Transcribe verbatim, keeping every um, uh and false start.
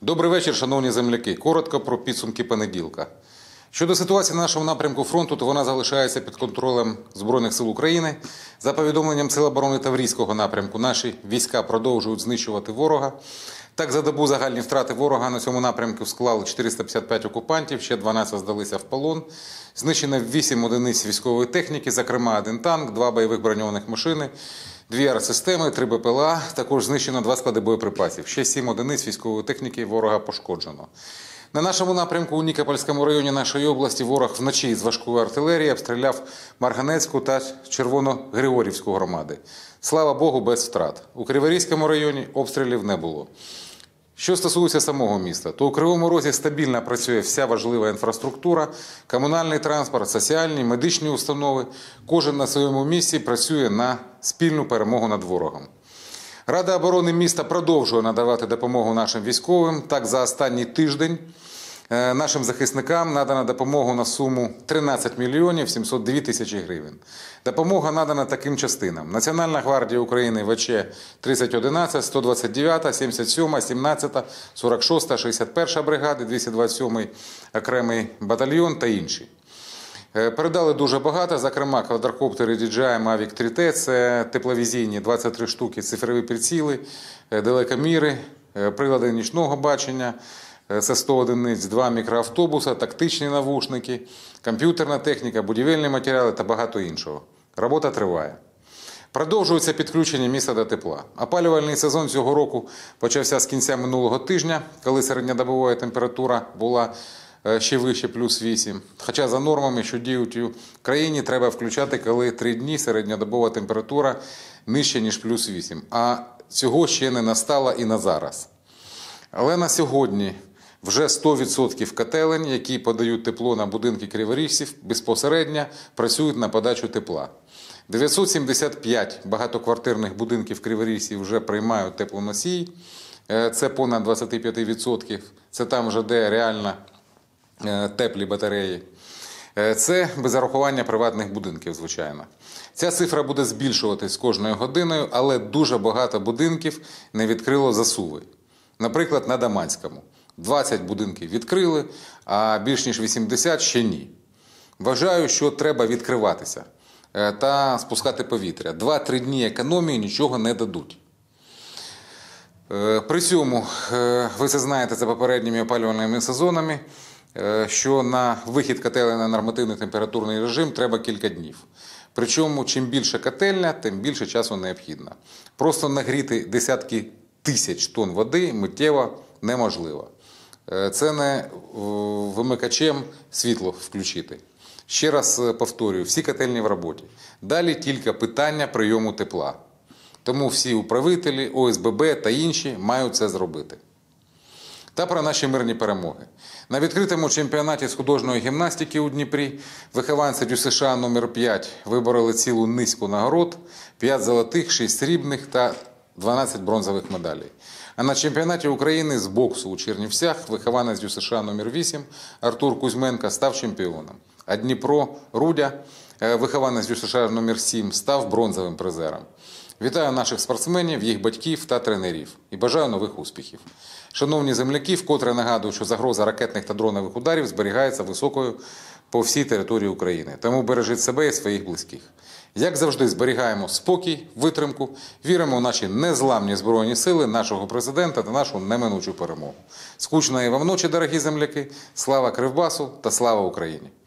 Добрий вечір, шановні земляки. Коротко про підсумки понеділка. Щодо ситуації на нашому напрямку фронту, то вона залишається під контролем Збройних сил України. За повідомленням Сил оборони Таврійського напрямку, наші війська продовжують знищувати ворога. Так, за добу загальні втрати ворога на цьому напрямку склали чотириста п'ятдесят п'ять окупантів, ще дванадцять здалися в полон. Знищено вісім одиниць військової техніки, зокрема один танк, два бойових броньованих машини, дві ар-системи, три Б П Л А. Також знищено два склади боєприпасів. Ще сім одиниць військової техніки ворога пошкоджено. На нашому напрямку у Нікопольському районі нашої області ворог вночі з важкої артилерії обстріляв Марганецьку та Червоно-Григорівську громади. Слава Богу, без втрат. У Криворізькому районі обстрілів не було. Що стосується самого міста, то у Кривому Розі стабільно працює вся важлива інфраструктура, комунальний транспорт, соціальні, медичні установи. Кожен на своєму місці працює на спільну перемогу над ворогом. Рада оборони міста продовжує надавати допомогу нашим військовим. Так, за останній тиждень нашим захисникам надана допомога на суму тринадцять мільйонів сімсот дві тисячі гривень. Допомога надана таким частинам: Національна гвардія України В Ч тридцять одинадцять, сто двадцять дев'ята, сімдесят сьома, сімнадцята, сорок шоста, шістдесят перша бригади, двісті двадцять сьомий окремий батальйон та інші. Передали дуже багато, зокрема квадрокоптери Ді Джей Ай Мавік три Т, це тепловізійні двадцять три штуки, цифрові приціли, далекоміри, прилади нічного бачення, це сто одиниць, два мікроавтобуса, тактичні навушники, комп'ютерна техніка, будівельні матеріали та багато іншого. Робота триває. Продовжується підключення міста до тепла. Опалювальний сезон цього року почався з кінця минулого тижня, коли середньодобова температура була ще вище плюс вісім. Хоча за нормами, що діють у країні, треба включати, коли три дні середньодобова температура нижче, ніж плюс вісім. А цього ще не настало і на зараз. Але на сьогодні вже сто відсотків котелень, які подають тепло на будинки криворіжців, безпосередньо працюють на подачу тепла. дев'ятсот сімдесят п'ять багатоквартирних будинків криворіжців вже приймають теплоносій. Це понад двадцять п'ять відсотків. Це там вже де реально теплі батареї. Це без зарахування приватних будинків, звичайно. Ця цифра буде збільшуватись з кожною годиною, але дуже багато будинків не відкрило засуви. Наприклад, на Даманському. двадцять будинків відкрили, а більш ніж вісімдесят ще ні. Вважаю, що треба відкриватися та спускати повітря. Два-три дні економії нічого не дадуть. При цьому, ви це знаєте за попередніми опалювальними сезонами, що на вихід котелень на нормативний температурний режим треба кілька днів. Причому, чим більше котельня, тим більше часу необхідно. Просто нагріти десятки тисяч тонн води миттєво неможливо. Це не вимикачем світло включити. Ще раз повторюю, всі котельні в роботі. Далі тільки питання прийому тепла. Тому всі управителі, О С Б Б та інші мають це зробити. Та про наші мирні перемоги. На відкритому чемпіонаті з художньої гімнастики у Дніпрі вихованці Дю США номер п'ять вибороли цілу низку нагород, п'ять золотих, шість срібних та дванадцять бронзових медалей. А на чемпіонаті України з боксу у Чернівцях вихованець Дю США номер вісім Артур Кузьменко став чемпіоном. А Дніпро Рудя, вихованець Дю США номер сім, став бронзовим призером. Вітаю наших спортсменів, їх батьків та тренерів і бажаю нових успіхів. Шановні земляки, вкотре нагадую, що загроза ракетних та дронових ударів зберігається високою по всій території України. Тому бережіть себе і своїх близьких. Як завжди, зберігаємо спокій, витримку, віримо в наші незламні Збройні сили, нашого президента та нашу неминучу перемогу. Скучної вам ночі, дорогі земляки, слава Кривбасу та слава Україні!